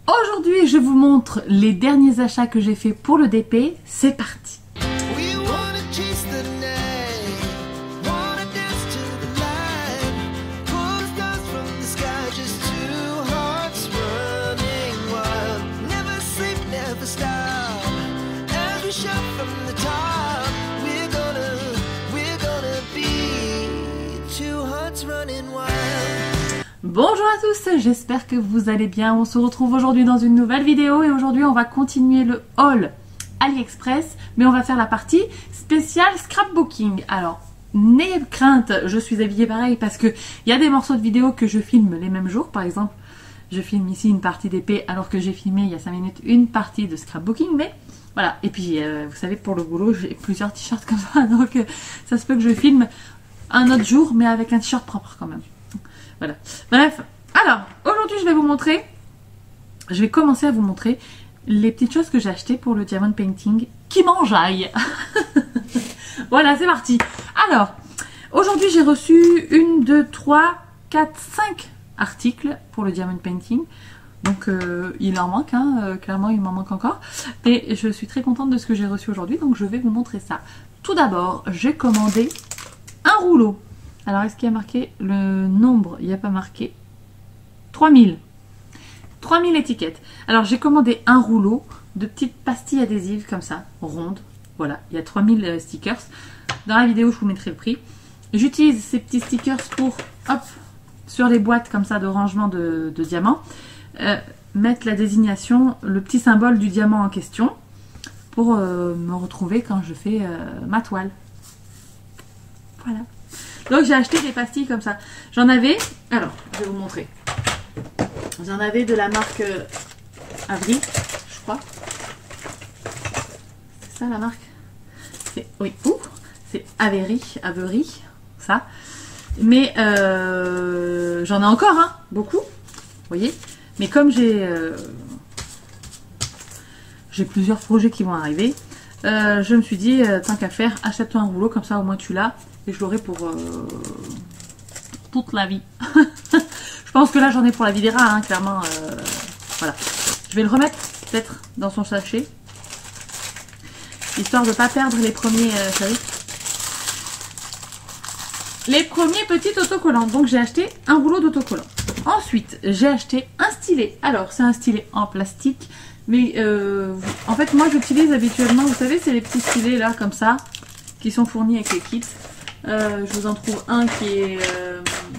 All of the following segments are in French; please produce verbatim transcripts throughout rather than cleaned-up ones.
Aujourd'hui, je vous montre les derniers achats que j'ai fait pour le D P. C'est parti. Bonjour à tous, j'espère que vous allez bien. On se retrouve aujourd'hui dans une nouvelle vidéo et aujourd'hui on va continuer le haul AliExpress, mais on va faire la partie spéciale scrapbooking. Alors, n'ayez crainte, je suis habillée pareil parce que il y a des morceaux de vidéo que je filme les mêmes jours. Par exemple, je filme ici une partie d'épée alors que j'ai filmé il y a cinq minutes une partie de scrapbooking, mais voilà. Et puis, euh, vous savez, pour le boulot, j'ai plusieurs t-shirts comme ça, donc euh, ça se peut que je filme un autre jour, mais avec un t-shirt propre quand même. Voilà. Bref, alors, aujourd'hui, je vais vous montrer, je vais commencer à vous montrer les petites choses que j'ai achetées pour le diamond painting qui m'enjaillent. Voilà, c'est parti. Alors, aujourd'hui, j'ai reçu une, deux, trois, quatre, cinq articles pour le diamond painting. Donc, euh, il en manque, hein, euh, clairement, il m'en manque encore. Et je suis très contente de ce que j'ai reçu aujourd'hui, donc je vais vous montrer ça. Tout d'abord, j'ai commandé un rouleau. Alors, est-ce qu'il y a marqué le nombre? Il n'y a pas marqué. trois mille. trois mille étiquettes. Alors, j'ai commandé un rouleau de petites pastilles adhésives comme ça, rondes. Voilà, il y a trois mille stickers. Dans la vidéo, je vous mettrai le prix. J'utilise ces petits stickers pour, hop, sur les boîtes comme ça de rangement de, de diamants, euh, mettre la désignation, le petit symbole du diamant en question pour euh, me retrouver quand je fais euh, ma toile. Voilà. Donc j'ai acheté des pastilles comme ça. J'en avais, alors je vais vous montrer. J'en avais de la marque euh, Avery, je crois. C'est ça la marque? C'est, oui, ouh, c'est Avery, Avery, ça. Mais euh, j'en ai encore, hein, beaucoup, vous voyez. Mais comme j'ai euh, j'ai plusieurs projets qui vont arriver, euh, je me suis dit, euh, tant qu'à faire, achète-toi un rouleau, comme ça au moins tu l'as. Et je l'aurai pour euh, toute la vie. Je pense que là j'en ai pour la vie des rats, hein, clairement. Euh, voilà. Je vais le remettre peut-être dans son sachet. Histoire de ne pas perdre les premiers, euh, vous savez, les premiers petits autocollants. Donc j'ai acheté un rouleau d'autocollants. Ensuite, j'ai acheté un stylet. Alors c'est un stylet en plastique. Mais euh, en fait moi j'utilise habituellement, vous savez, c'est les petits stylets là comme ça, qui sont fournis avec les kits. Euh, je vous en trouve un qui est, euh,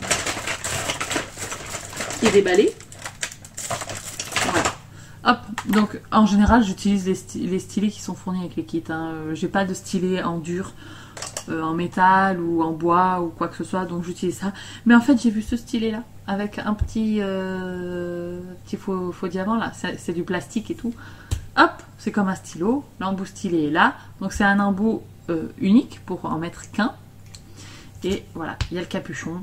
qui est déballé. Voilà. Hop. Donc en général j'utilise les, styl les stylets qui sont fournis avec les kits. Hein. J'ai pas de stylet en dur, euh, en métal ou en bois ou quoi que ce soit, donc j'utilise ça. Mais en fait j'ai vu ce stylet là avec un petit, euh, petit faux, faux diamant là. C'est du plastique et tout. Hop, c'est comme un stylo. L'embout stylet est là. Donc c'est un embout euh, unique pour en mettre qu'un. Et voilà, il y a le capuchon.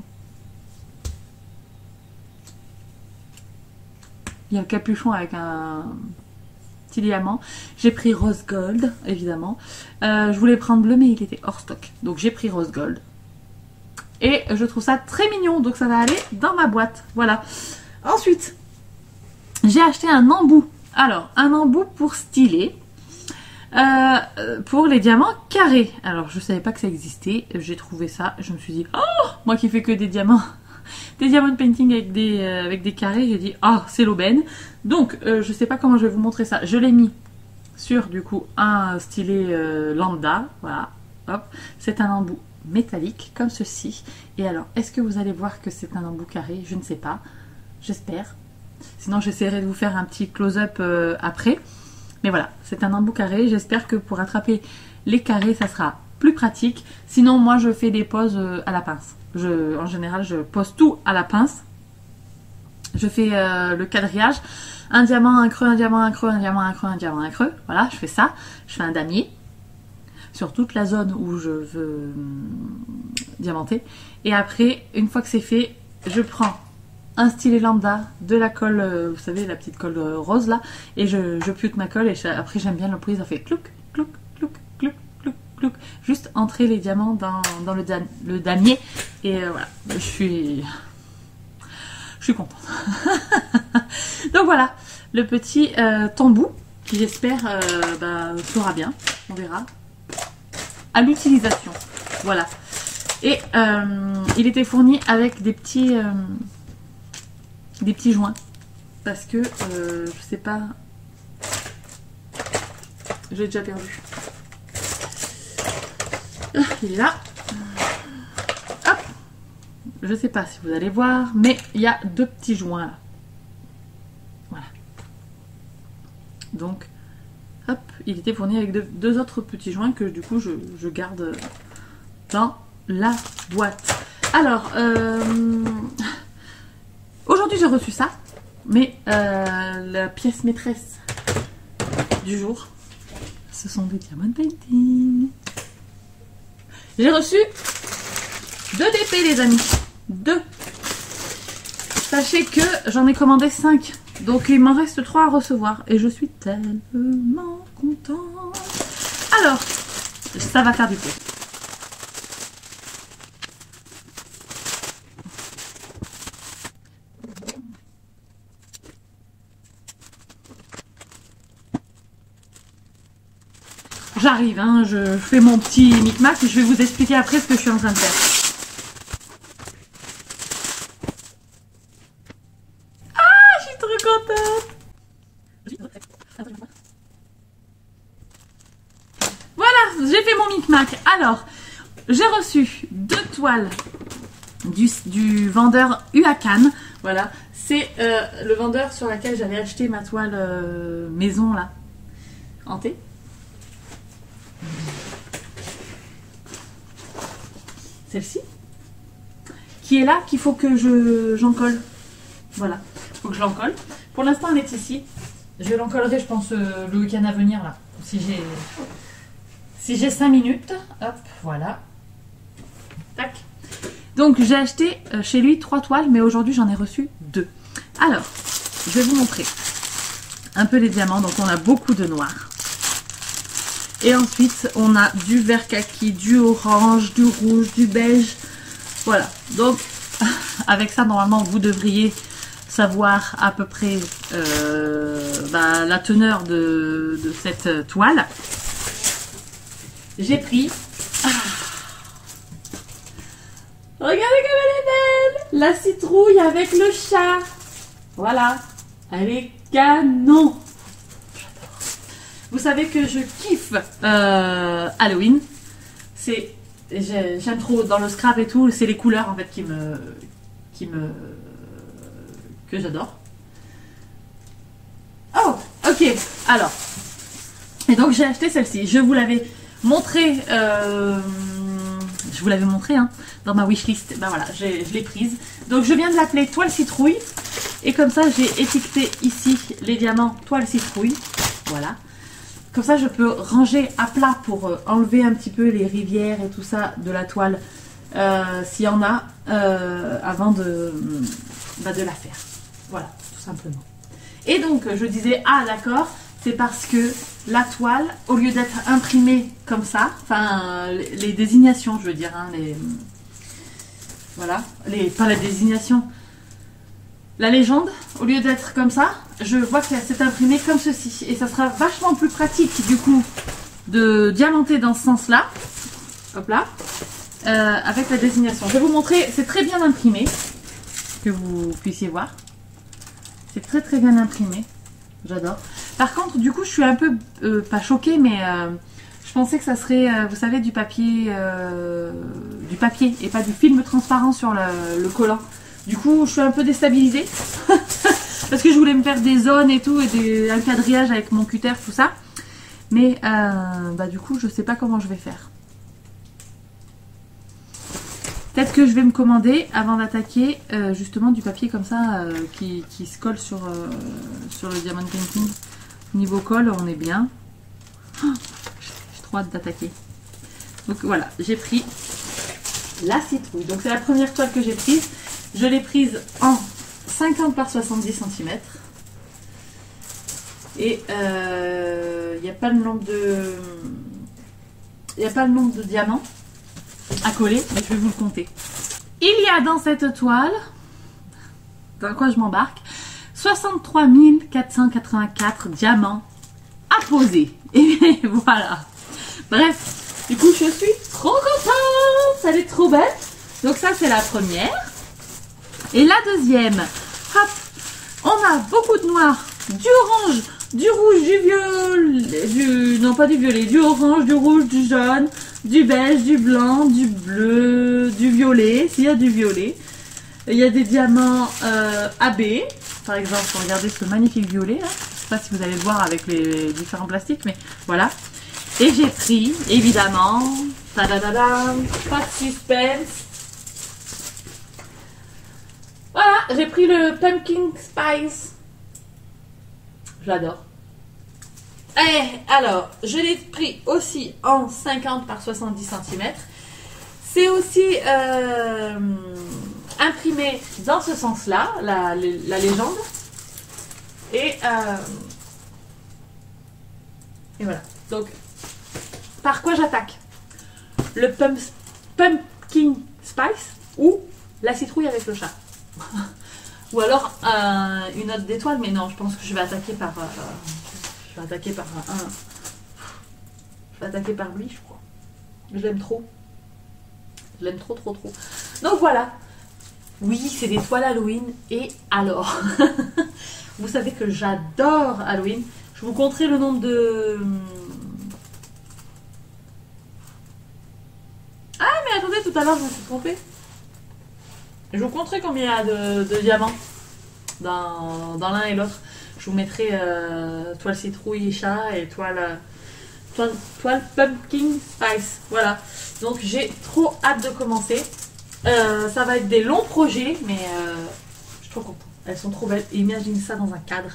Il y a le capuchon avec un petit diamant. J'ai pris rose gold, évidemment. Euh, je voulais prendre bleu, mais il était hors stock. Donc j'ai pris rose gold. Et je trouve ça très mignon. Donc ça va aller dans ma boîte. Voilà. Ensuite, j'ai acheté un embout. Alors, un embout pour stylet. Euh, pour les diamants carrés. Alors je savais pas que ça existait, j'ai trouvé ça, je me suis dit, oh, moi qui fais que des diamants, des diamond painting avec des, euh, avec des carrés, j'ai dit, oh, c'est l'aubaine. Donc euh, je sais pas comment je vais vous montrer ça, je l'ai mis sur du coup un stylet euh, lambda, voilà, hop, c'est un embout métallique comme ceci. Et alors, est-ce que vous allez voir que c'est un embout carré? Je ne sais pas, j'espère, sinon j'essaierai de vous faire un petit close-up euh, après. Mais voilà, c'est un embout carré. J'espère que pour attraper les carrés, ça sera plus pratique. Sinon, moi, je fais des poses à la pince. Je, en général, je pose tout à la pince. Je fais euh, le quadrillage. Un diamant, un creux, un diamant, un creux, un diamant, un creux, un diamant, un creux. Voilà, je fais ça. Je fais un damier sur toute la zone où je veux hum, diamanter. Et après, une fois que c'est fait, je prends un stylet lambda, de la colle, euh, vous savez, la petite colle euh, rose là, et je, je pioute ma colle, et je, après j'aime bien l'employer, ça fait clouc, clouc, clouc, clouc, clouc, clouc, juste entrer les diamants dans, dans le, da, le damier, et euh, voilà, je suis, je suis contente. Donc voilà, le petit euh, tambour qui j'espère euh, bah, sera bien, on verra, à l'utilisation. Voilà. Et euh, il était fourni avec des petits, euh, des petits joints. Parce que, euh, je sais pas, j'ai déjà perdu. Ah, il est là. Hop. Je sais pas si vous allez voir, mais il y a deux petits joints là. Voilà. Donc, hop, il était fourni avec deux, deux autres petits joints que du coup je, je garde dans la boîte. Alors, euh, aujourd'hui j'ai reçu ça, mais euh, la pièce maîtresse du jour, ce sont des diamond painting. J'ai reçu deux D P les amis, deux. Sachez que j'en ai commandé cinq, donc il m'en reste trois à recevoir et je suis tellement contente. Alors, ça va faire du coup. J'arrive, hein, je fais mon petit micmac et je vais vous expliquer après ce que je suis en train de faire. Ah, je suis trop contente. Voilà, j'ai fait mon micmac. Alors, j'ai reçu deux toiles du, du vendeur Huacan. Voilà, c'est euh, le vendeur sur laquelle j'avais acheté ma toile euh, maison là, hantée. Celle-ci, qui est là, qu'il faut que je j'en colle. Voilà, il faut que je l'encolle. Pour l'instant, elle est ici. Je l'encollerai, je pense, euh, le week-end à venir, là. Si j'ai si j'ai cinq minutes. Hop, voilà. Tac. Donc, j'ai acheté euh, chez lui trois toiles, mais aujourd'hui, j'en ai reçu deux. Alors, je vais vous montrer un peu les diamants. Donc, on a beaucoup de noir. Et ensuite, on a du vert kaki, du orange, du rouge, du beige. Voilà. Donc, avec ça, normalement, vous devriez savoir à peu près euh, bah, la teneur de, de cette toile. J'ai pris... Ah, regardez comme elle est belle! La citrouille avec le chat. Voilà. Elle est canon. Vous savez que je kiffe euh, Halloween. C'est, j'aime trop dans le scrap et tout. C'est les couleurs en fait qui me, qui me, que j'adore. Oh, ok. Alors, et donc j'ai acheté celle-ci. Je vous l'avais montré, euh, je vous l'avais montré hein, dans ma wishlist. Ben voilà, je l'ai prise. Donc je viens de l'appeler toile citrouille. Et comme ça, j'ai étiqueté ici les diamants toile citrouille. Voilà. Comme ça, je peux ranger à plat pour euh, enlever un petit peu les rivières et tout ça de la toile, euh, s'il y en a, euh, avant de, bah, de la faire. Voilà, tout simplement. Et donc, je disais, ah d'accord, c'est parce que la toile, au lieu d'être imprimée comme ça, enfin, les, les désignations, je veux dire, hein, les... Voilà, les, pas la désignation... La légende, au lieu d'être comme ça, je vois que c'est imprimé comme ceci. Et ça sera vachement plus pratique, du coup, de diamanter dans ce sens-là. Hop là. Euh, avec la désignation. Je vais vous montrer, c'est très bien imprimé. Que vous puissiez voir. C'est très très bien imprimé. J'adore. Par contre, du coup, je suis un peu, euh, pas choquée, mais euh, je pensais que ça serait, euh, vous savez, du papier, euh, du papier et pas du film transparent sur le, le collant. Du coup, je suis un peu déstabilisée parce que je voulais me faire des zones et tout et des, un quadrillage avec mon cutter, tout ça. Mais euh, bah, du coup, je sais pas comment je vais faire. Peut-être que je vais me commander avant d'attaquer euh, justement du papier comme ça euh, qui, qui se colle sur, euh, sur le diamond painting. Niveau colle, on est bien. Oh, j'ai trop hâte d'attaquer. Donc voilà, j'ai pris la citrouille. Donc c'est la première toile que j'ai prise. Je l'ai prise en cinquante par soixante-dix centimètres. Et il euh, n'y a pas le nombre de... Il n'y a pas le nombre de diamants à coller, mais je vais vous le compter. Il y a dans cette toile, dans quoi je m'embarque, soixante-trois mille quatre cent quatre-vingt-quatre diamants à poser. Et voilà. Bref, du coup, je suis trop contente. Elle est trop belle. Donc ça, c'est la première. Et la deuxième, hop, on a beaucoup de noir, du orange, du rouge, du violet, du, non pas du violet, du orange, du rouge, du jaune, du beige, du blanc, du bleu, du violet, s'il y a du violet. Il y a des diamants euh, A B, par exemple, regardez ce magnifique violet, là. Je ne sais pas si vous allez le voir avec les différents plastiques, mais voilà. Et j'ai pris, évidemment, tadadadam, pas de suspense. Voilà, j'ai pris le Pumpkin Spice. J'adore. Et alors, je l'ai pris aussi en cinquante par soixante-dix centimètres. C'est aussi euh, imprimé dans ce sens-là, la, la légende. Et, euh, et voilà. Donc, par quoi j'attaque? Le pump, Pumpkin Spice ou la citrouille avec le chat. Ou alors euh, une autre d'étoile, mais non, je pense que je vais attaquer par... Euh, je vais attaquer par un... Je vais attaquer par lui, je crois. Je l'aime trop. Je l'aime trop, trop, trop. Donc voilà. Oui, c'est des toiles Halloween. Et alors vous savez que j'adore Halloween. Je vous compterai le nombre de... Ah, mais attendez, tout à l'heure, je me suis trompée. Je vous compterai combien il y a de, de diamants dans, dans l'un et l'autre. Je vous mettrai euh, toile citrouille et chat et toile, euh, toile, toile pumpkin spice. Voilà. Donc j'ai trop hâte de commencer. Euh, ça va être des longs projets, mais euh, je suis trop contente. Elles sont trop belles. Imaginez ça dans un cadre.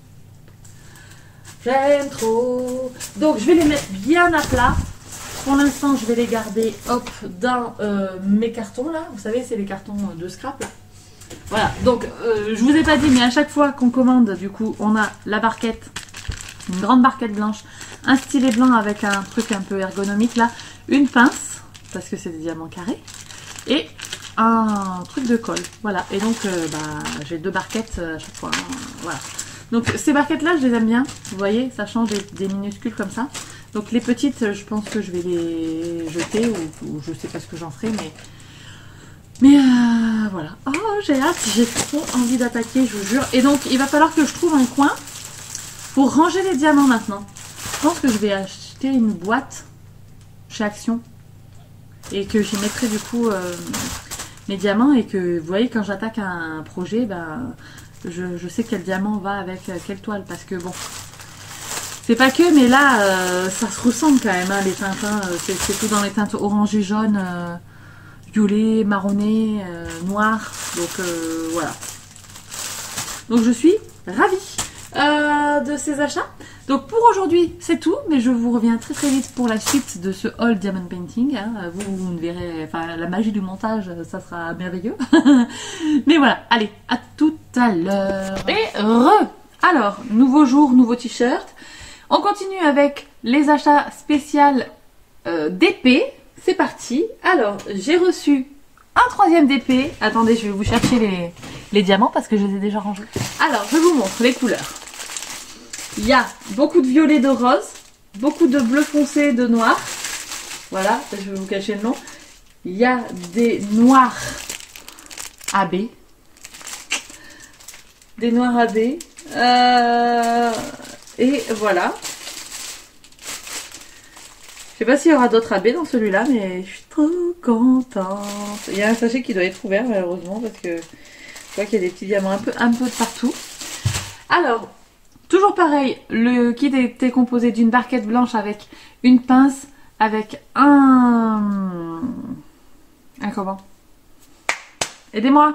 J'aime trop. Donc je vais les mettre bien à plat. Pour l'instant, je vais les garder hop, dans euh, mes cartons là. Vous savez, c'est les cartons de scrap là. Voilà, donc euh, je vous ai pas dit, mais à chaque fois qu'on commande, du coup, on a la barquette, une grande barquette blanche, un stylet blanc avec un truc un peu ergonomique là, une pince, parce que c'est des diamants carrés, et un truc de colle. Voilà, et donc euh, bah, j'ai deux barquettes à chaque fois. Hein, voilà. Donc ces barquettes là, je les aime bien. Vous voyez, ça change des, des minuscules comme ça. Donc les petites, je pense que je vais les jeter ou, ou je sais pas ce que j'en ferai, mais mais euh, voilà. Oh, j'ai hâte, j'ai trop envie d'attaquer, je vous jure. Et donc il va falloir que je trouve un coin pour ranger les diamants maintenant. Je pense que je vais acheter une boîte chez Action et que j'y mettrai du coup euh, mes diamants et que vous voyez quand j'attaque un projet, ben je, je sais quel diamant va avec quelle toile parce que bon. C'est pas que, mais là, euh, ça se ressemble quand même, hein, les teintes. Hein, c'est tout dans les teintes orange et jaune, euh, violet, marronné, euh, noir. Donc euh, voilà. Donc je suis ravie euh, de ces achats. Donc pour aujourd'hui, c'est tout. Mais je vous reviens très très vite pour la suite de ce haul Diamond Painting. Hein. Vous, vous ne verrez, enfin la magie du montage, ça sera merveilleux. Mais voilà, allez, à tout à l'heure. Et re Alors, nouveau jour, nouveau t-shirt. On continue avec les achats spéciaux euh, d'épée. C'est parti. Alors, j'ai reçu un troisième d'épée. Attendez, je vais vous chercher les, les diamants parce que je les ai déjà rangés. Alors, je vous montre les couleurs. Il y a beaucoup de violet, de rose, beaucoup de bleu foncé, de noir. Voilà, je vais vous cacher le nom. Il y a des noirs A B. Des noirs A B. Euh... Et voilà. Je sais pas s'il y aura d'autres A B dans celui-là, mais je suis trop contente. Il y a un sachet qui doit être ouvert malheureusement parce que je vois qu'il y a des petits diamants un peu, un peu de partout. Alors, toujours pareil, le kit était composé d'une barquette blanche avec une pince, avec un... Un comment? Aidez-moi.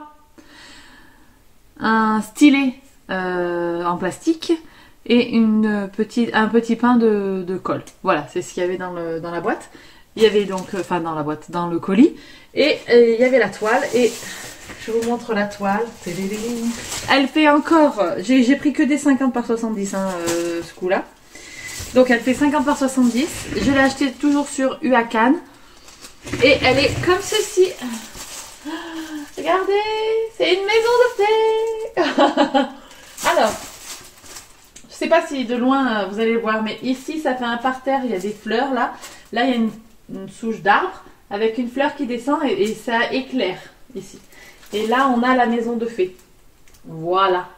Un stylet euh, en plastique. Et une petite, un petit pain de, de colle. Voilà, c'est ce qu'il y avait dans, le, dans la boîte. Il y avait donc, enfin dans la boîte, dans le colis. Et, et il y avait la toile. Et je vous montre la toile. Elle fait encore, j'ai pris que des cinquante par soixante-dix hein, euh, ce coup-là. Donc elle fait cinquante par soixante-dix. Je l'ai acheté toujours sur Uacan. Et elle est comme ceci. Regardez, c'est une maison de fées. Alors, je sais pas si de loin vous allez le voir, mais ici ça fait un parterre, il y a des fleurs là. Là il y a une, une souche d'arbre avec une fleur qui descend et, et ça éclaire ici. Et là on a la maison de fée. Voilà.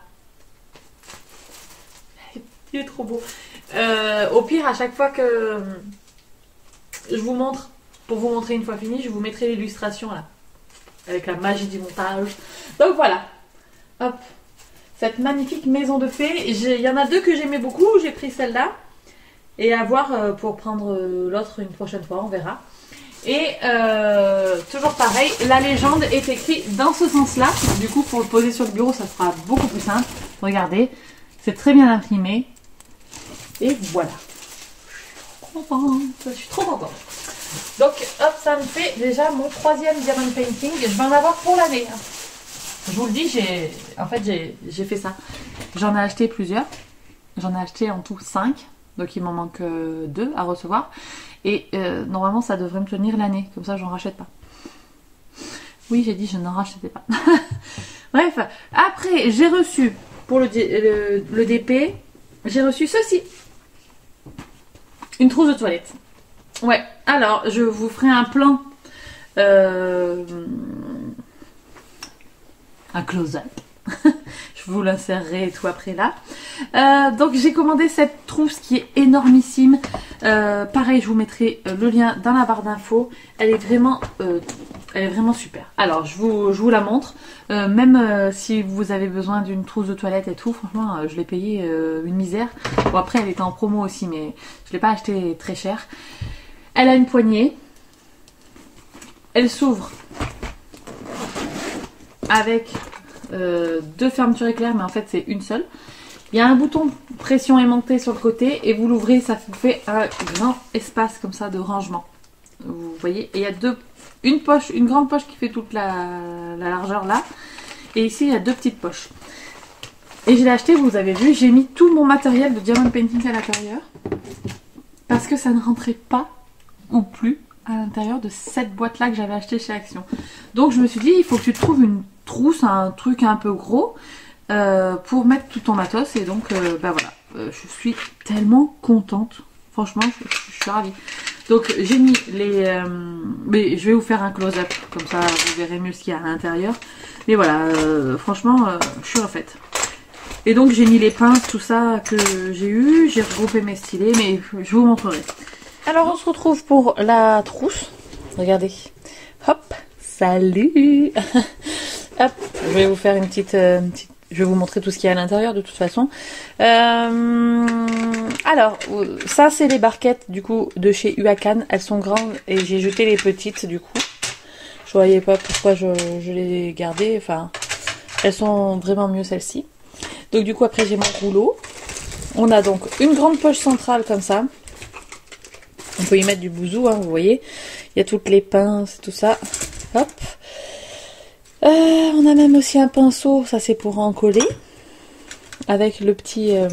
Il est trop beau. Euh, au pire, à chaque fois que je vous montre, pour vous montrer une fois fini, je vous mettrai l'illustration là. Avec la magie du montage. Donc voilà. Hop. Cette magnifique maison de fée. Il y en a deux que j'aimais beaucoup. J'ai pris celle-là. Et à voir euh, pour prendre euh, l'autre une prochaine fois. On verra. Et euh, toujours pareil. La légende est écrite dans ce sens-là. Du coup, pour le poser sur le bureau, ça sera beaucoup plus simple. Regardez. C'est très bien imprimé. Et voilà. Je suis trop contente. Je suis trop contente. Donc, hop, ça me fait déjà mon troisième diamond painting. Je vais en avoir pour l'année. Je vous le dis, j'ai, en fait, j'ai fait ça. J'en ai acheté plusieurs. J'en ai acheté en tout cinq. Donc, il m'en manque deux à recevoir. Et euh, normalement, ça devrait me tenir l'année. Comme ça, j'en rachète pas. Oui, j'ai dit, je n'en rachetais pas. Bref, après, j'ai reçu, pour le, le, le D P, j'ai reçu ceci. Une trousse de toilette. Ouais, alors je vous ferai un plan, euh, un close-up. Je vous l'insérerai et tout après là. Euh, donc j'ai commandé cette trousse qui est énormissime. Euh, pareil, je vous mettrai le lien dans la barre d'infos. Elle est vraiment, euh, elle est vraiment super. Alors je vous, je vous la montre. Euh, même euh, si vous avez besoin d'une trousse de toilette et tout, franchement, euh, je l'ai payé euh, une misère. Bon après, elle était en promo aussi, mais je l'ai pas acheté très cher. Elle a une poignée. Elle s'ouvre avec euh, deux fermetures éclair, mais en fait c'est une seule. Il y a un bouton pression aimantée sur le côté et vous l'ouvrez, ça vous fait un grand espace comme ça de rangement. Vous voyez, et il y a deux, une poche, une grande poche qui fait toute la, la largeur là. Et ici il y a deux petites poches. Et je l'ai acheté, vous avez vu, j'ai mis tout mon matériel de diamond painting à l'intérieur. Parce que ça ne rentrait pas ou plus à l'intérieur de cette boîte là que j'avais acheté chez Action. Donc je me suis dit, il faut que tu trouves une trousse, un truc un peu gros euh, pour mettre tout ton matos. Et donc euh, bah voilà, euh, je suis tellement contente, franchement je, je, je suis ravie. Donc j'ai mis les euh, mais je vais vous faire un close-up, comme ça vous verrez mieux ce qu'il y a à l'intérieur. Mais voilà, euh, franchement euh, je suis refaite. Et donc j'ai mis les pinces, tout ça que j'ai eu, j'ai regroupé mes stylets, mais je vous montrerai. Alors on se retrouve pour la trousse. Regardez. Hop. Salut. Hop. Je vais vous faire une petite, euh, une petite... Je vais vous montrer tout ce qu'il y a à l'intérieur de toute façon. Euh... Alors, ça c'est les barquettes du coup de chez Huacan. Elles sont grandes et j'ai jeté les petites du coup. Je voyais pas pourquoi je, je les gardais. Enfin, elles sont vraiment mieux celles-ci. Donc du coup après j'ai mon rouleau. On a donc une grande poche centrale comme ça. On peut y mettre du bouzou, hein, vous voyez. Il y a toutes les pinces, tout ça. Hop. Euh, on a même aussi un pinceau, ça c'est pour en coller. Avec le petit... Euh,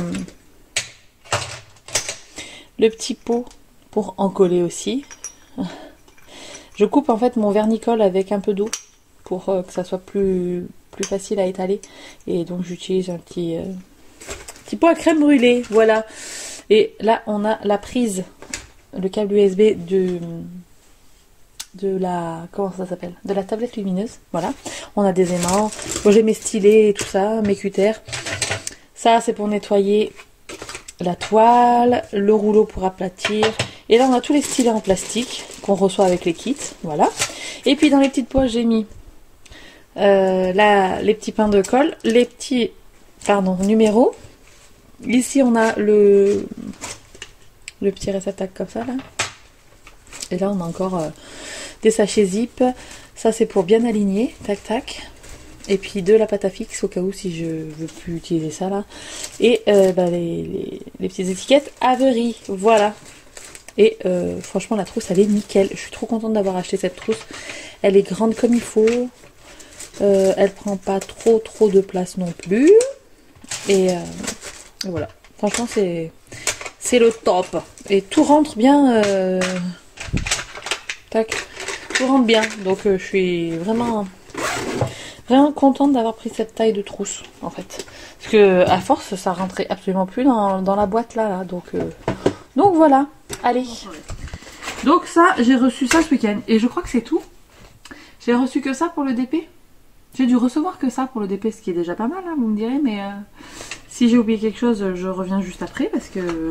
le petit pot pour en coller aussi. Je coupe en fait mon vernicole avec un peu d'eau. Pour euh, que ça soit plus, plus facile à étaler. Et donc j'utilise un petit, euh, petit pot à crème brûlée. Voilà. Et là on a la prise... le câble U S B de, de la, comment ça s'appelle, de la tablette lumineuse. Voilà, on a des aimants. Bon, j'ai mes stylets et tout ça, mes cutters. Ça c'est pour nettoyer la toile, le rouleau pour aplatir. Et là on a tous les stylets en plastique qu'on reçoit avec les kits. Voilà. Et puis dans les petites poches j'ai mis euh, là, les petits pains de colle, les petits, pardon, numéros. Ici on a le le petit réceptacle comme ça là. Et là on a encore euh, des sachets zip. Ça c'est pour bien aligner, tac tac. Et puis de la pâte à fixe au cas où si je veux plus utiliser ça là. Et euh, bah, les, les, les petites étiquettes Avery, voilà. Et euh, franchement la trousse elle est nickel. Je suis trop contente d'avoir acheté cette trousse. Elle est grande comme il faut. Euh, elle prend pas trop trop de place non plus. Et, euh, et voilà. Franchement c'est... c'est le top. Et tout rentre bien. Euh... Tac. Tout rentre bien. Donc euh, je suis vraiment, vraiment contente d'avoir pris cette taille de trousse. En fait. Parce que à force, ça rentrait absolument plus dans, dans la boîte là. là. Donc, euh, donc voilà. Allez. Donc ça, j'ai reçu ça ce week-end. Et je crois que c'est tout. J'ai reçu que ça pour le D P. J'ai dû recevoir que ça pour le D P, ce qui est déjà pas mal, hein, vous me direz. Mais euh, si j'ai oublié quelque chose, je reviens juste après. Parce que euh,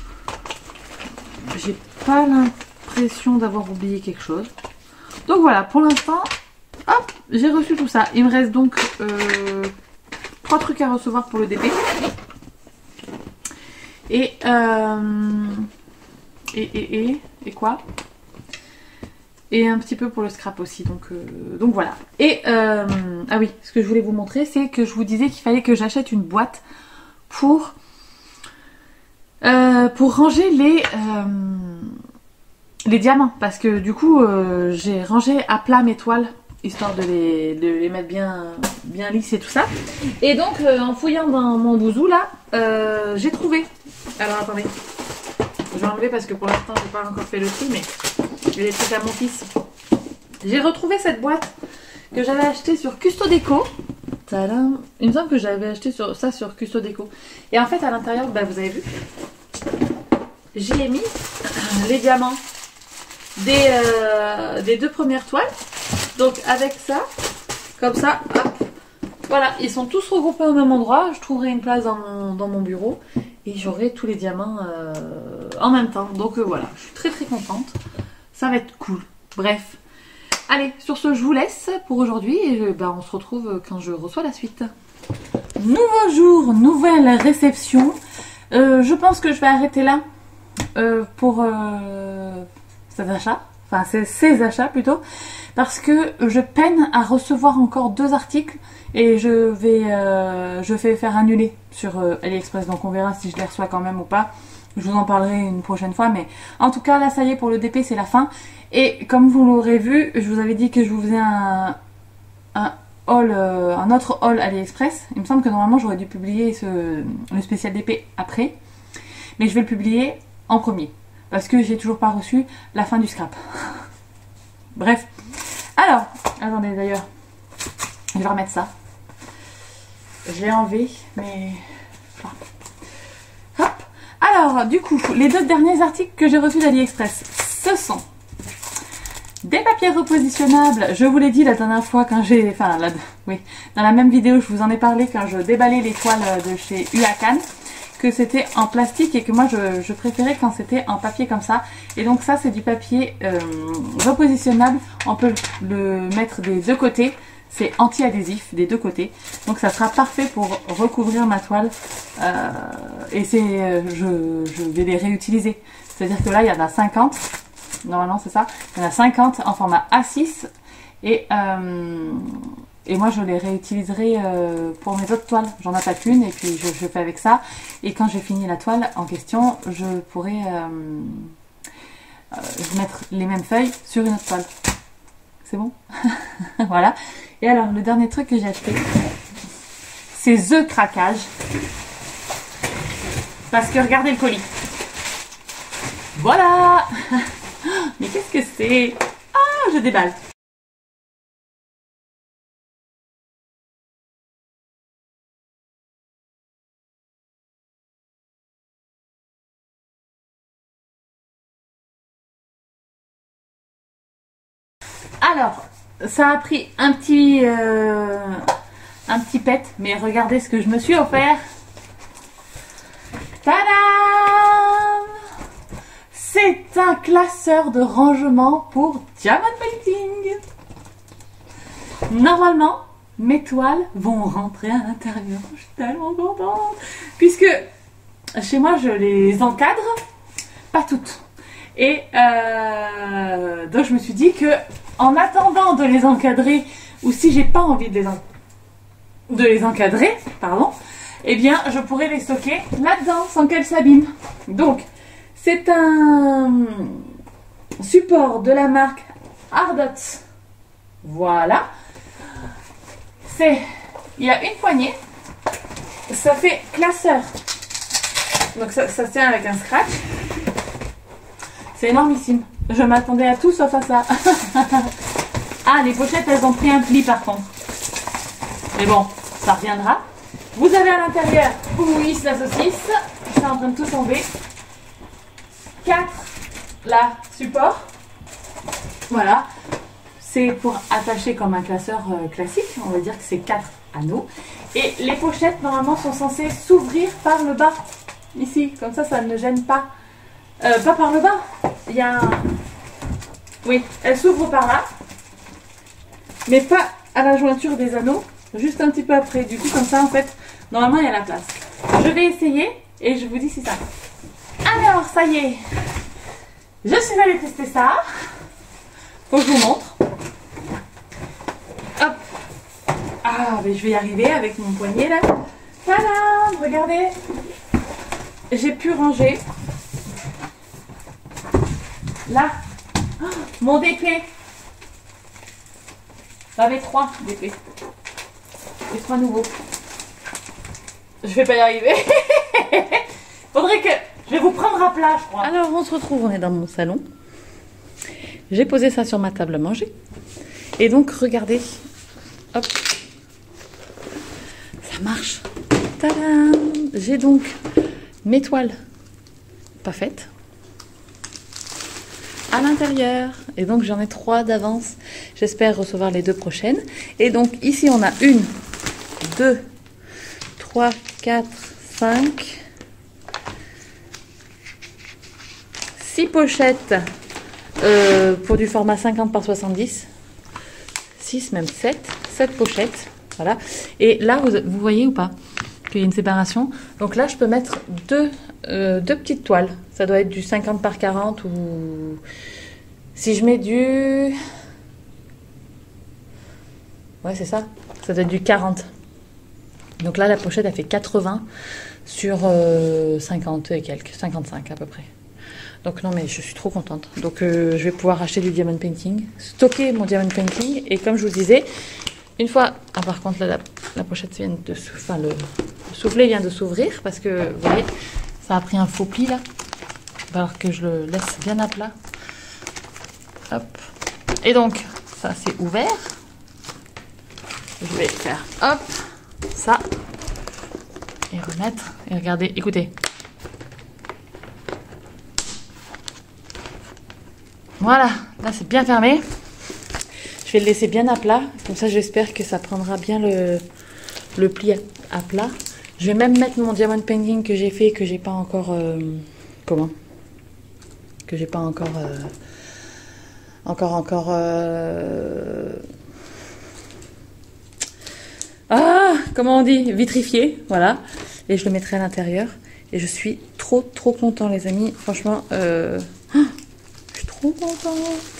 j'ai pas l'impression d'avoir oublié quelque chose. Donc voilà, pour l'instant, hop, j'ai reçu tout ça. Il me reste donc euh, trois trucs à recevoir pour le D P. Et, euh, et, et, et, et quoi Et un petit peu pour le scrap aussi. Donc, euh, donc voilà. Et, euh, ah oui, ce que je voulais vous montrer, c'est que je vous disais qu'il fallait que j'achète une boîte pour, euh, pour ranger les... Euh, les diamants, parce que du coup euh, j'ai rangé à plat mes toiles histoire de les, de les mettre bien, bien lisses et tout ça, et donc euh, en fouillant dans mon bouzou là euh, j'ai trouvé, alors attendez, je vais enlever parce que pour l'instant j'ai pas encore fait le tri, mais j'ai des trucs à mon fils. J'ai retrouvé cette boîte que j'avais achetée sur Custodeco. Tadam. Il me semble que j'avais acheté sur, ça sur Custodeco, et en fait à l'intérieur, bah, vous avez vu, j'y ai mis les diamants Des, euh, des deux premières toiles. Donc avec ça, comme ça, hop, voilà, ils sont tous regroupés au même endroit. Je trouverai une place dans mon, dans mon bureau et j'aurai tous les diamants euh, en même temps. Donc euh, voilà, je suis très très contente. Ça va être cool. Bref, allez, sur ce, je vous laisse pour aujourd'hui et je, bah, on se retrouve quand je reçois la suite. Nouveau jour, nouvelle réception. Euh, je pense que je vais arrêter là euh, pour... Euh, ces achats, enfin c'est ces achats plutôt, parce que je peine à recevoir encore deux articles et je vais, euh, je vais faire annuler sur euh, AliExpress, donc on verra si je les reçois quand même ou pas. Je vous en parlerai une prochaine fois, mais en tout cas là ça y est, pour le D P c'est la fin. Et comme vous l'aurez vu, je vous avais dit que je vous faisais un, un haul, euh, un autre haul AliExpress. Il me semble que normalement j'aurais dû publier ce, le spécial D P après, mais je vais le publier en premier. Parce que j'ai toujours pas reçu la fin du scrap. Bref. Alors, attendez d'ailleurs. Je vais remettre ça. Je l'ai enlevé, mais... Hop. Alors, du coup, les deux derniers articles que j'ai reçus d'AliExpress, ce sont des papiers repositionnables. Je vous l'ai dit la dernière fois quand j'ai... Enfin, la... oui, dans la même vidéo, je vous en ai parlé quand je déballais les toiles de chez Huacan, que c'était en plastique et que moi je, je préférais quand c'était en papier comme ça. Et donc ça c'est du papier euh, repositionnable, on peut le mettre des deux côtés, c'est anti-adhésif des deux côtés, donc ça sera parfait pour recouvrir ma toile euh, et c'est euh, je, je vais les réutiliser, c'est à dire que là il y en a cinquante, normalement c'est ça, il y en a cinquante en format A six et euh, Et moi je les réutiliserai euh, pour mes autres toiles. J'en ai pas qu'une et puis je, je fais avec ça. Et quand j'ai fini la toile en question, je pourrai euh, euh, mettre les mêmes feuilles sur une autre toile. C'est bon? Voilà. Et alors le dernier truc que j'ai acheté, c'est The Craquage. Parce que regardez le colis. Voilà. Mais qu'est-ce que c'est? Ah, je déballe. Alors, ça a pris un petit, euh, un petit pet, mais regardez ce que je me suis offert. Tadam! C'est un classeur de rangement pour Diamond Painting. Normalement, mes toiles vont rentrer à l'intérieur. Je suis tellement contente. Puisque chez moi, je les encadre, pas toutes. Et euh, donc je me suis dit que en attendant de les encadrer, ou si j'ai pas envie de les, en... de les encadrer, pardon, eh bien je pourrais les stocker là-dedans sans qu'elles s'abîment. Donc c'est un support de la marque Ardot. Voilà. C'est, il y a une poignée. Ça fait classeur. Donc ça, ça tient avec un scratch. C'est énormissime. Je m'attendais à tout sauf à ça. Ah, les pochettes, elles ont pris un pli par contre. Mais bon, ça reviendra. Vous avez à l'intérieur, oui, c'est la saucisse. C'est en train de tout tomber. quatre là, support. Voilà. C'est pour attacher comme un classeur euh, classique. On va dire que c'est quatre anneaux. Et les pochettes, normalement, sont censées s'ouvrir par le bas. Ici, comme ça, ça ne gêne pas. Euh, pas par le bas. Il y a un... Oui, elle s'ouvre par là. Mais pas à la jointure des anneaux. Juste un petit peu après. Du coup, comme ça, en fait, normalement, il y a la place. Je vais essayer et je vous dis si ça va. Alors, ça y est. Je suis allée tester ça. Faut que je vous montre. Hop. Ah, mais je vais y arriver avec mon poignet là. Tadam, regardez. J'ai pu ranger. Là. Oh, mon D P. J'avais trois D P. Les trois nouveaux. Je vais pas y arriver. Faudrait que... Je vais vous prendre à plat, je crois. Alors, on se retrouve, on est dans mon salon. J'ai posé ça sur ma table à manger. Et donc, regardez. Hop. Ça marche. Tadam! J'ai donc mes toiles pas faites à l'intérieur. Et donc, j'en ai trois d'avance. J'espère recevoir les deux prochaines. Et donc, ici, on a une, deux, trois, quatre, cinq, six pochettes euh, pour du format cinquante par soixante-dix. six, même sept. sept pochettes. Voilà. Et là, vous, vous voyez ou pas qu'il y a une séparation. Donc là, je peux mettre deux, euh, deux petites toiles. Ça doit être du cinquante par quarante ou... Si je mets du... Ouais, c'est ça. Ça doit être du quarante. Donc là, la pochette, elle fait quatre-vingts sur euh, cinquante et quelques. cinquante-cinq à peu près. Donc non, mais je suis trop contente. Donc euh, je vais pouvoir acheter du diamond painting, stocker mon diamond painting. Et comme je vous disais, une fois... Ah, par contre, là, la, la pochette vient de... Enfin, le, le soufflet vient de s'ouvrir parce que, vous voyez, ça a pris un faux pli, là. Alors que je le laisse bien à plat. Hop. Et donc, ça, c'est ouvert. Je vais faire, hop, ça. Et remettre. Et regardez, écoutez. Voilà, là, c'est bien fermé. Je vais le laisser bien à plat. Comme ça, j'espère que ça prendra bien le, le pli à, à plat. Je vais même mettre mon diamond painting que j'ai fait, que j'ai pas encore... Euh, comment Que j'ai pas encore... Euh, encore, encore... Euh, ah, comment on dit? Vitrifié, voilà. Et je le mettrai à l'intérieur. Et je suis trop, trop content, les amis. Franchement, euh, oh, je suis trop content.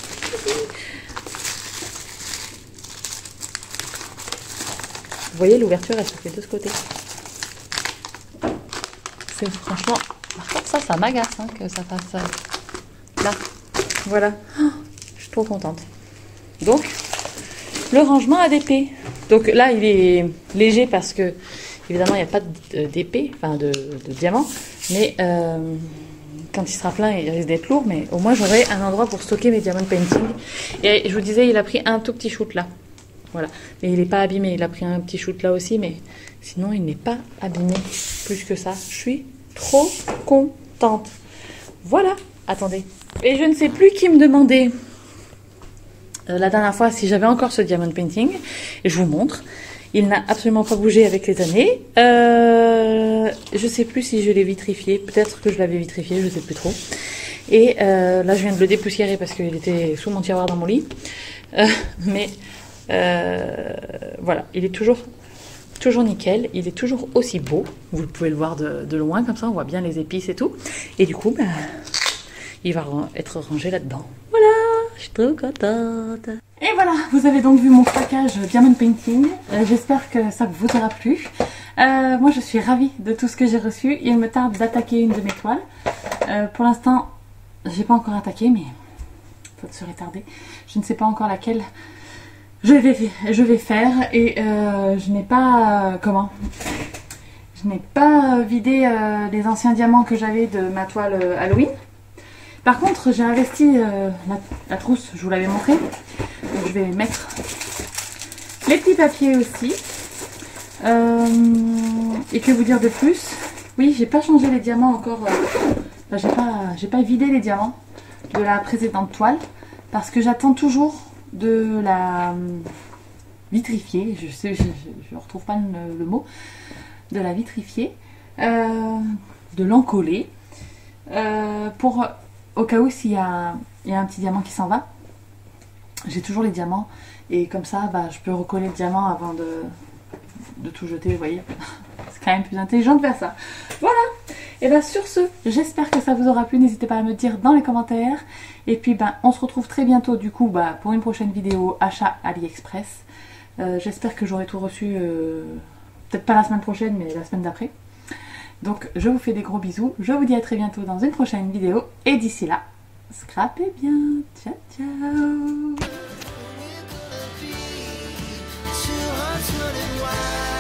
Vous voyez, l'ouverture, elle se fait de ce côté. C'est franchement... Par contre, ça, ça m'agace hein, que ça fasse... Euh, là, voilà. Oh, je suis trop contente. Donc, le rangement à d'épée. Donc là, il est léger parce que, évidemment, il n'y a pas d'épée, enfin de, de diamant. Mais euh, quand il sera plein, il risque d'être lourd. Mais au moins, j'aurai un endroit pour stocker mes diamond painting. Et je vous disais, il a pris un tout petit shoot là. Voilà. Mais il n'est pas abîmé. Il a pris un petit shoot là aussi. Mais sinon, il n'est pas abîmé plus que ça. Je suis trop contente. Voilà. Attendez. Et je ne sais plus qui me demandait... Euh, la dernière fois, si j'avais encore ce diamond painting, et je vous montre, il n'a absolument pas bougé avec les années. Euh, je sais plus si je l'ai vitrifié, peut-être que je l'avais vitrifié, je sais plus trop. Et euh, là, je viens de le dépoussiérer parce qu'il était sous mon tiroir dans mon lit. Euh, mais euh, voilà, il est toujours, toujours nickel, il est toujours aussi beau. Vous pouvez le voir de, de loin comme ça, on voit bien les épices et tout. Et du coup, bah, il va être rangé là-dedans. Voilà. Je suis trop contente. Et voilà, vous avez donc vu mon craquage diamond painting. Euh, J'espère que ça vous aura plu. Euh, moi, je suis ravie de tout ce que j'ai reçu. Il me tarde d'attaquer une de mes toiles. Euh, pour l'instant, j'ai pas encore attaqué, mais ça serait tardé. Je ne sais pas encore laquelle je vais, je vais faire. Et euh, je n'ai pas... Euh, comment Je n'ai pas vidé euh, les anciens diamants que j'avais de ma toile euh, Halloween. Par contre, j'ai investi euh, la, la trousse, je vous l'avais montré. Donc, je vais mettre les petits papiers aussi. Euh, et que vous dire de plus? Oui, j'ai pas changé les diamants encore. Euh, enfin, j'ai pas, j'ai pas vidé les diamants de la précédente toile parce que j'attends toujours de la vitrifier. Je sais, je, je, je retrouve pas le, le mot. De la vitrifier, euh, de l'encoller euh, pour au cas où s'il y a, il y a un petit diamant qui s'en va. J'ai toujours les diamants et comme ça, bah, je peux recoller le diamant avant de de tout jeter, vous voyez. C'est quand même plus intelligent de faire ça. Voilà. Et bien sur ce, j'espère que ça vous aura plu. N'hésitez pas à me dire dans les commentaires. Et puis ben, on se retrouve très bientôt du coup bah, pour une prochaine vidéo achat AliExpress. Euh, j'espère que j'aurai tout reçu, euh, peut-être pas la semaine prochaine, mais la semaine d'après. Donc je vous fais des gros bisous. Je vous dis à très bientôt dans une prochaine vidéo. Et d'ici là, scrapez bien. Ciao, ciao.